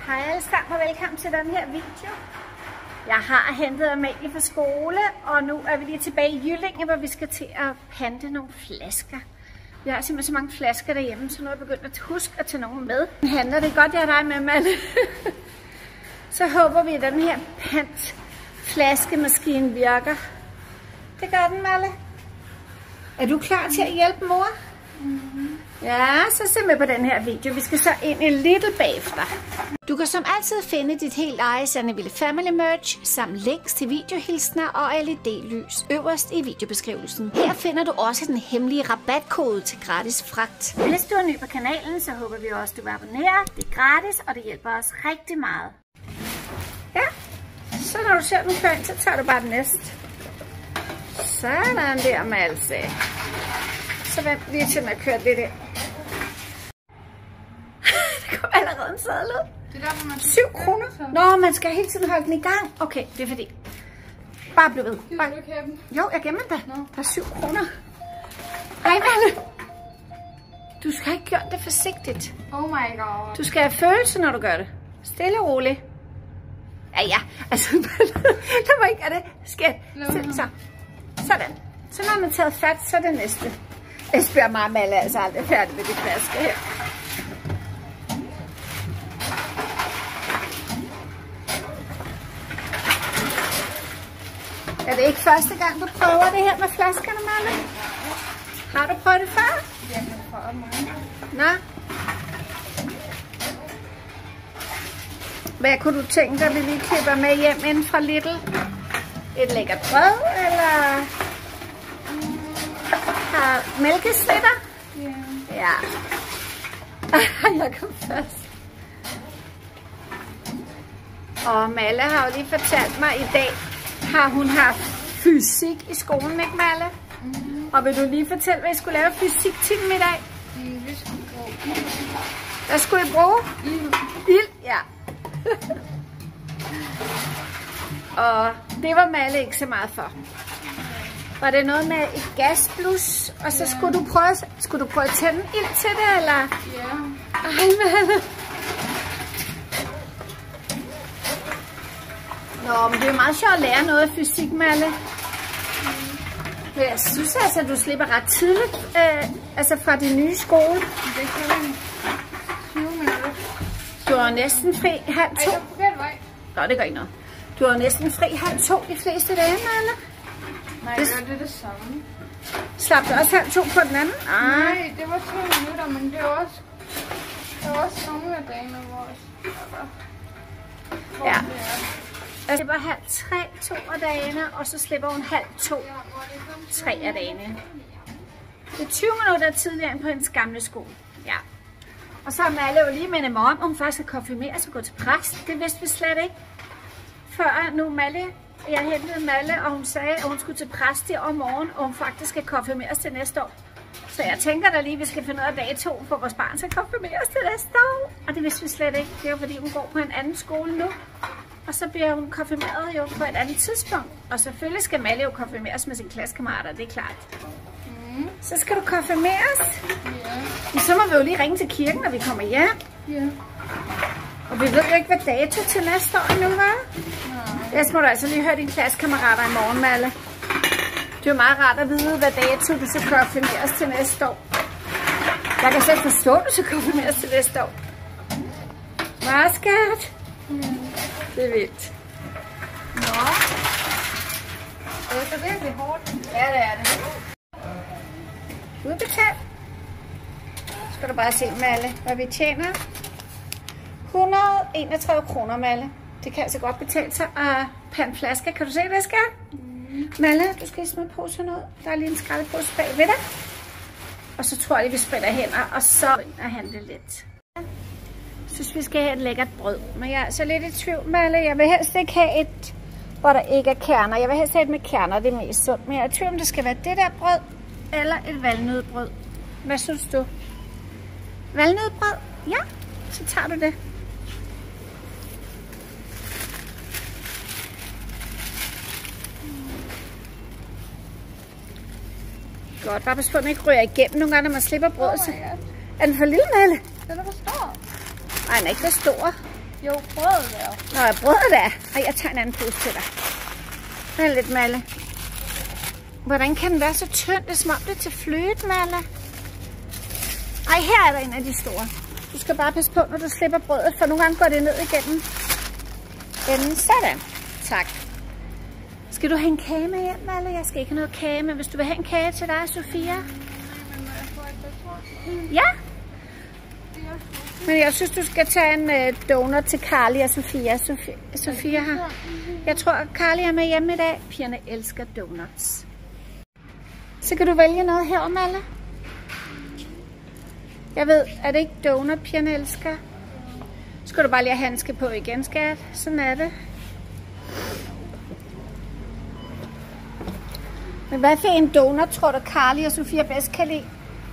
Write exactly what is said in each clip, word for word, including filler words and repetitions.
Hej alle sammen og velkommen til den her video. Jeg har hentet Amalie fra skole, og nu er vi lige tilbage i Jyllinge, hvor vi skal til at pante nogle flasker. Vi har simpelthen så mange flasker derhjemme, så nu er jeg begyndt at huske at tage nogle med. Handler det godt, jeg har dig med, Malle? Så håber vi, at den her pantflaskemaskine virker. Det gør den, Malle. Er du klar til at hjælpe mor? Mm-hmm. Ja, så se med på den her video. Vi skal så ind i Lidl bagefter. Du kan som altid finde dit helt eget Sandeville Family merch samt links til videohilsner og L E D-lys øverst i videobeskrivelsen. Her finder du også den hemmelige rabatkode til gratis fragt. Hvis du er ny på kanalen, så håber vi også, at du vil abonnere. Det er gratis, og det hjælper os rigtig meget. Ja, så når du ser den før, så tager du bare den næste. Sådan der, Malse. Så vent lige til, at jeg kører lidt ind. Det kom allerede en sadel ud. Det er derfor, man syv kroner. Nå, man skal hele tiden holde den i gang. Okay, det er fordi. Bare bliv ved. Gider du ikke have dem? Jo, jeg gemmer det. Nå. Der er syv kroner. Hej, Malle. Du skal ikke gøre det forsigtigt. Oh my god. Du skal have følelse, når du gør det. Stille og roligt. Ja, ja. Altså, der var ikke af det. Skat. Så. Sådan. Så når man taget fat, så er det næste. Jeg spørger mig, Malle er altså aldrig færdig med de flasker her. Er det ikke første gang, du prøver det her med flaskerne, Malle? Har du prøvet det før? Jeg har prøvet mange. Nå. Hvad kunne du tænke dig, vi lige køber med hjem inden fra Lidl? Et lækkert brød, eller har mælkeslitter? Ja. Ja. Jeg kom først. Og Malle har jo lige fortalt mig, i dag har hun haft fysik i skolen, ikke Malle? Mm-hmm. Og vil du lige fortælle, hvad I skulle lave fysiktimen i dag? Mm, vi skulle bruge ild. Hvad skulle I bruge? Ild. Ild, ja. Og det var Malle ikke så meget for. Var det noget med et gasblus, og så ja. skulle du prøve, skulle du prøve at tænde ild til det, eller? Ja. Ej, Malle. Nå, men det er jo meget sjovt at lære noget af fysik, Malle. Men jeg synes altså, at du slipper ret tidligt, øh, altså fra din nye skole. Det kan vi tyve minutter. Du har næsten fri halv to. Ej, jeg er forkert vej. Nå, det gør ikke noget. Du har næsten fri halv to de fleste dage, Malle. Nej, det, det er det samme. Slap du også halv to på den anden? Ah. Nej, det var to minutter, men det var også, det var også sommerdagen, hvor ja. Jeg slipper halv tre to af dagene, og så slipper hun halv to tre af dagene. Det er tyve minutter tidligere end på hendes gamle skole. Ja. Og så har Malle jo lige mindet mig om, at hun faktisk skal konfirmeres og gå til præst. Det vidste vi slet ikke. Før nu Malle, jeg hentede Malle, og hun sagde, at hun skulle til præst i år morgen, og hun faktisk skal konfirmeres til næste år. Så jeg tænker da lige, at vi skal finde ud af dato, for vores barn skal konfirmeres til næste år. Og det vidste vi slet ikke. Det er jo fordi, hun går på en anden skole nu. Og så bliver hun konfirmeret jo på et andet tidspunkt. Og selvfølgelig skal Malle jo konfirmeres med sine klassekammerater, det er klart. Mm. Så skal du konfirmeres? Ja. Men så må vi jo lige ringe til kirken, når vi kommer hjem. Ja. Og vi ved jo ikke, hvad dato til næste år nu, hva'? Nej. Ellers må du altså lige høre dine klassekammerater i morgen, Malle. Det er jo meget rart at vide, hvad dato du skal konfirmeres til næste år. Jeg kan selv forstå, at du skal konfirmeres til næste år. Hvad, skat? Mm. Det er vildt. Nå. Det er virkelig hårdt. Ja, det er det. Udbetalt. Skal du bare se, Malle, hvad vi tjener. et hundrede og enogtredive kroner, Malle. Det kan altså godt betale sig at pande flasker. Kan du se det, skat? Mm. Malle, du skal smide posen ud. Der er lige en skraldepose bag ved dig. Og så tror jeg, vi spritter hænder, og så er handle lidt. Jeg synes, vi skal have et lækkert brød. Men jeg er så lidt i tvivl, Malle. Jeg vil helst ikke have et, hvor der ikke er kerner. Jeg vil helst have et med kerner, det er mest sundt. Men jeg er i tvivl, om det skal være det der brød, eller et valnødbrød. Hvad synes du? Valnødbrød? Ja, så tager du det. Godt, bare pas på, at den ikke ryger igennem nogle gange, når man slipper brødet. Oh, er den for lille, Malle? Den er for stor. Nej, den er ikke for stor. Jo, brødet der. Nå, brødet der. Ej, jeg tager en anden pose til dig. Den er lidt, Malle. Hvordan kan den være så tynd? Det er som om det er til fløte, Malle. Ej, her er der en af de store. Du skal bare passe på, når du slipper brødet, for nogle gange går det ned igennem enden. Sådan. Tak. Skal du have en kage med hjem, Malle? Jeg skal ikke have noget kage, men hvis du vil have en kage til dig, Sofia. Ja. Men jeg synes, du skal tage en uh, donut til Carly og Sofia. Sofia, Sofia har. Jeg tror, at Carly er med hjemme i dag. Pigerne elsker donuts. Så kan du vælge noget her, Malle. Jeg ved, er det ikke donut, pigerne elsker? Så skal du bare lige have handske på igen, skat. Sådan er det. Men hvad for en donut tror du, Carly og Sofia bedst kan lide?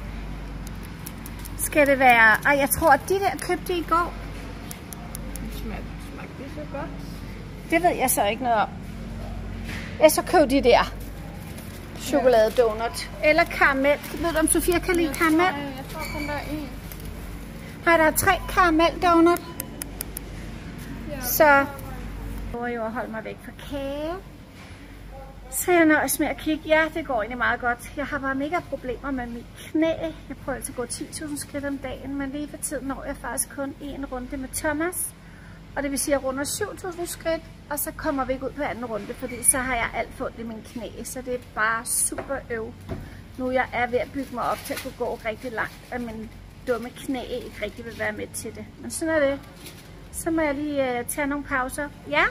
Skal det være... Ej, jeg tror, at de der købte i går. Smagte det så godt? Det ved jeg så ikke noget om. Jeg så køb de der chokoladedonut. Eller karamel. Ved du, om Sofia kan lide karamel? Jeg tror kun der er en. Nej, der er tre karameldonut. Ja. Så... Jeg prøver jo at holde mig væk fra kage. Så jeg nøjes med at kigge. Ja, det går egentlig meget godt. Jeg har bare mega problemer med mit knæ. Jeg prøver altså at gå ti tusind skridt om dagen, men lige for tiden når jeg faktisk kun en runde med Thomas. Og det vil sige, at jeg runder syv tusind skridt, og så kommer vi ikke ud på anden runde, fordi så har jeg alt for ondt i min knæ. Så det er bare super øv. Nu jeg er ved at bygge mig op til at kunne gå rigtig langt, og min dumme knæ ikke rigtig vil være med til det. Men sådan er det. Så må jeg lige uh, tage nogle pauser. Ja?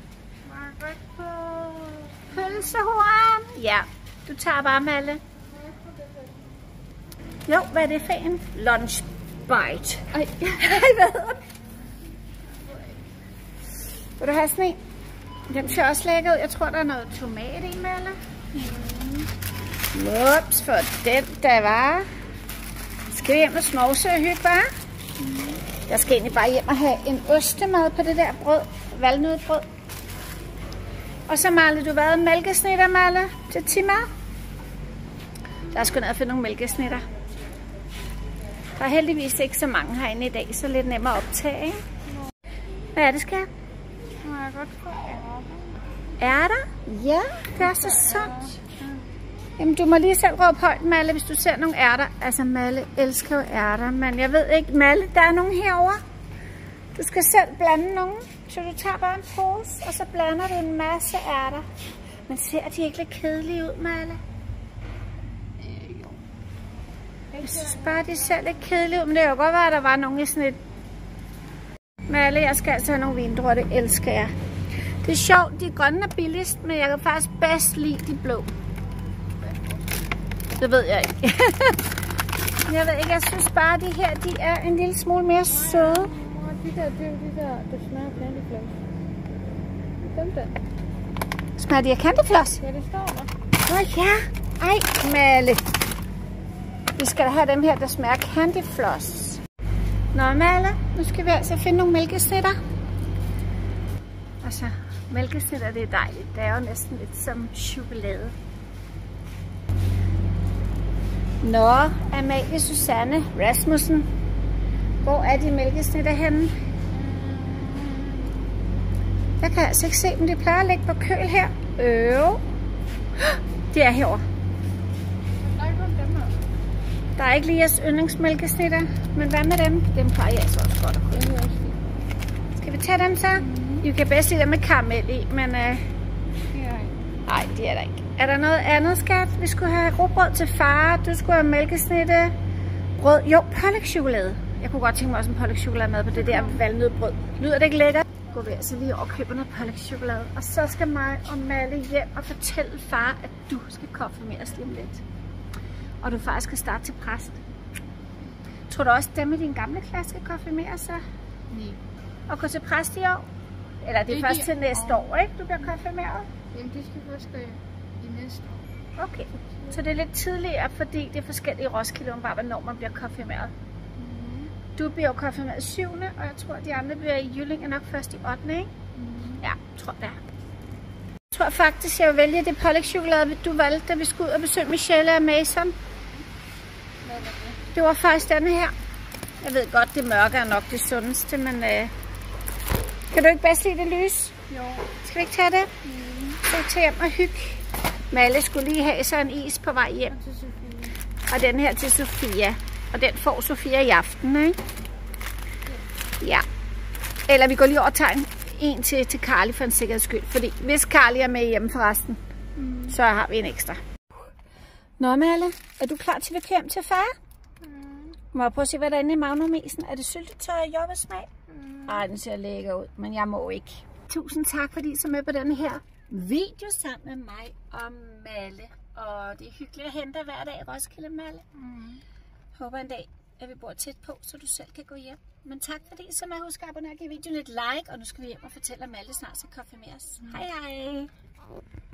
Pølsehorn. Ja, du tager bare, Malle. Jo, hvad er det for en? Lunch bite. Ej, hvad hedder det? Vil du have sådan en? Den ser også lækker ud. Jeg tror, der er noget tomat i, Malle. Mm. Ups, for den der var. Skal vi hjem og smovse og hygge, bare? Mm. Jeg skal egentlig bare hjem og have en ostemad på det der brød. Valnødbrød. Og så Malle, du været mælkesnitter, Malle, til timer. Der er sgu ned at finde nogle mælkesnitter. Der er heldigvis ikke så mange herinde i dag, så lidt nemmere at optage, ikke? Hvad er det, skat? Må jeg godt få ærter? Ærter? Ja, det er så sundt. Jamen, du må lige selv råbe højt, Malle, hvis du ser nogle ærter. Altså, Malle elsker jo ærter, men jeg ved ikke, Malle, der er nogen herovre. Du skal selv blande nogen. Så du tager bare en pose, og så blander du en masse ærter. Men ser de ikke lidt kedelige ud, Malle? Øh, jo. Jeg synes bare, de ser lidt kedelige ud, men det kan jo godt være, at der var nogen i sådan et... Malle, jeg skal altså have nogle vindruer, det elsker jeg. Det er sjovt, de grønne er billigst, men jeg kan faktisk bedst lide de blå. Det ved jeg ikke. Jeg ved ikke, jeg synes bare, at de her, de er en lille smule mere søde. De der, det er jo de der, der smager candyfloss. Dem der. Smager de af candyfloss? Ja, det står der. Åh oh, ja. Ej, Malle. Vi skal da have dem her, der smager candyfloss. Nå, Malle, nu skal vi altså finde nogle mælkesnitter. Altså, mælkesnitter, det er dejligt. Det er jo næsten lidt som chokolade. Nå, Amalie Susanne Rasmussen. Hvor er de mælkesnitter henne? Jeg kan altså ikke se dem. De plejer at ligge på køl her. Øv. De er herovre. Der er ikke kun dem her. Der er ikke lige jeres yndlingsmælkesnitter. Men hvad med dem? Dem plejer jeg altså også godt at kunne. Skal vi tage dem så? I kan bedst lide dem med karamel i, men... Øh... Nej, det er der ikke. Er der noget andet, skat? Vi skulle have rugbrød til far. Du skulle have mælkesnitte. Brød. Jo, pålægschokolade. Jeg kunne godt tænke mig også en pålægschokolade med på det der valnødbrød. Lyder det ikke lækkert? Går vi altså lige over og køber noget pålægschokolade. Og så skal mig og Malle hjem og fortælle far, at du skal konfirmeres lige om lidt. Og du faktisk skal starte til præst. Tror du også, dem i din gamle klasse skal konfirmere sig? Nej. Og gå til præst i år? Eller det er Ikke først i til næste år. år, ikke? Du bliver konfirmeret? Jamen, det skal først gå i næste år. Okay. Så det er lidt tidligere, fordi det er forskellige i Roskilde, om bare hvornår man bliver konfirmeret. Mm. Du bliver jo konfirmeret syvende og jeg tror, de andre bliver i Jyllinge nok først i ottende, ikke? Mm. Ja, jeg tror det er. Jeg tror faktisk, jeg vil vælge det pålægschokolade, du valgte, da vi skulle ud og besøge Michelle og Mason. Hvad var det? Det var faktisk denne her. Jeg ved godt, det mørke er nok det sundeste, men øh, Kan du ikke bedst lide det lys? Jo. Skal vi ikke tage det? Mm. Så vi tager hjem og hygge. Malle skulle lige have sig en is på vej hjem. Og til Sofie. Og den her til Sofia. Og den får Sofia i aften, ikke? Ja. Eller vi går lige over og tager en, en til, til Carly for en sikkerheds skyld. Fordi hvis Carly er med hjemme forresten, mm. så har vi en ekstra. Nå, Malle, er du klar til at køre hjem til far? Mm. Må jeg prøve at se, hvad der er inde i magnummisen? Er det syltetøj og jordbærsmag? Mm. Ej, den ser lækker ud, men jeg må ikke. Tusind tak, fordi I så med på denne her video sammen med mig og Malle. Og det er hyggeligt at hente hver dag i Roskilde, Malle. Mm. Håber en dag, at vi bor tæt på, så du selv kan gå hjem. Men tak fordi I så med. Husk at abonnere og give videoen et like. Og nu skal vi hjem og fortælle, at Malle snart skal konfirmeres. Mm. Hej hej!